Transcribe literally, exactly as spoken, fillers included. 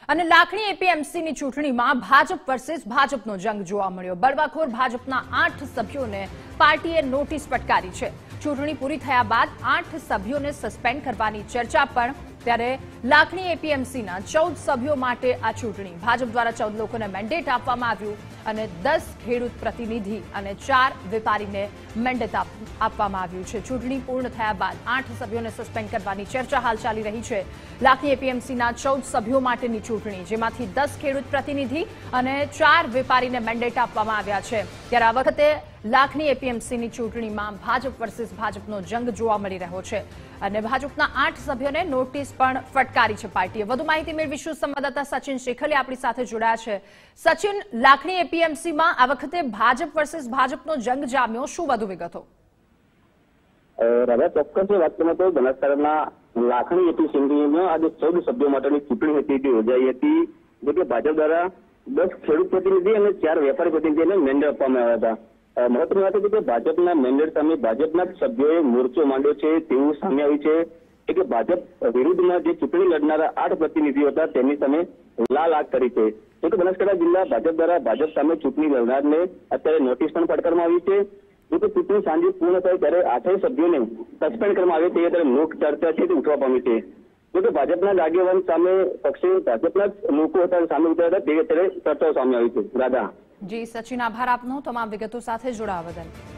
અને લાખણી એપીએમસીની ચૂંટણીમાં ભાજપ વર્સિસ ભાજપનો જંગ જોવા મળ્યો। બળવાખોર ભાજપના આઠ સભ્યોને પાર્ટીએ નોટિસ ફટકારી છે। ચૂંટણી પૂરી થયા બાદ આઠ સભ્યોને સસ્પેન્ડ કરવાની ચર્ચા પણ। ત્યારે લાખણી એપીએમસીના ચૌદ સભ્યો માટે આ ચૂંટણી ભાજપ દ્વારા ચૌદ લોકોને મેન્ડેટ આપવામાં આવ્યું અને દસ ખેડૂત પ્રતિનિધિ અને ચાર વેપારીને મેન્ડેટ આપવામાં આવ્યું છે। ચૂંટણી પૂર્ણ થયા બાદ આઠ સભ્યોને સસ્પેન્ડ કરવાની ચર્ચા હાલ ચાલી રહી છે। લાખણી એપીએમસીના ચૌદ સભ્યો માટેની ચૂંટણી, જેમાંથી દસ ખેડૂત પ્રતિનિધિ અને ચાર વેપારીને મેન્ડેટ આપવામાં આવ્યા છે। ત્યારે આ વખતે લાખણી એપીએમસીની ચૂંટણીમાં ભાજપ વર્સિસ ભાજપનો જંગ જોવા મળી રહ્યો છે અને ભાજપના આઠ સભ્યોને નોટિસ પણ ફટકારી છે પાર્ટીએ। વધુ માહિતી મેળવીશું, સંવાદદાતા સચિન શેખલિયા આપણી સાથે જોડાયા છે। સચિન, લાખણી એપીએમસીમાં આ વખતે ભાજપ વર્સિસ ભાજપનો જંગ જામ્યો, શું વધુ વિગતો? રાધા, ચોક્કસ વાત કરીએ તો બનાસકાંઠાના લાખણી એપીએમસીમાં આજે ચૌદ સભ્યો માટેની ચૂંટણી હતી તે યોજાઈ હતી, જે કે ભાજપ દ્વારા દસ ખેડૂત પ્રતિનિધિ અને ચાર વેપારી પ્રતિનિધિને મેન્ડેટ આપવામાં આવ્યા હતા। મહત્વની વાત છે કે ભાજપના મેન્ડેટ સામે ભાજપના જ સભ્યોએ મોરચો માંડ્યો છે તેવું સામે આવ્યું છે કે ભાજપ વિરુદ્ધમાં જે ચૂંટણી લડનારા આઠ પ્રતિનિધિઓ હતા તેમની સામે લાલ આગ કરી છે। જો કે બનાસકાંઠા જિલ્લા ભાજપ દ્વારા ભાજપ સામે ચૂંટણી લડનારને અત્યારે નોટિસ પણ ફટકારવામાં આવી છે। જો કે ચૂંટણી સાંજે પૂર્ણ થાય ત્યારે આઠેય સભ્યોને સસ્પેન્ડ કરવામાં આવે તે અત્યારે લોક ચર્ચા છે તે ઉઠવા પામી છે। જો કે ભાજપના જ આગેવાન સામે પક્ષે ભાજપના જ લોકો હતા સામે ઉતર્યા હતા તે અત્યારે ચર્ચાઓ સામે આવી છે। રાધા જી સચિન, આભાર આપનો તમામ વિગતો સાથે જોડાવા બદલ।